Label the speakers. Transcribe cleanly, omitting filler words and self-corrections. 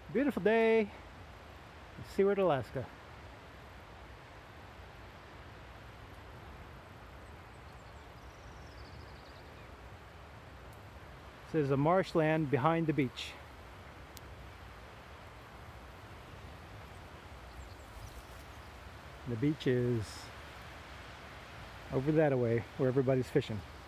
Speaker 1: Beautiful day in Seward, Alaska. This is a marshland behind the beach. The beach is over that way where everybody's fishing.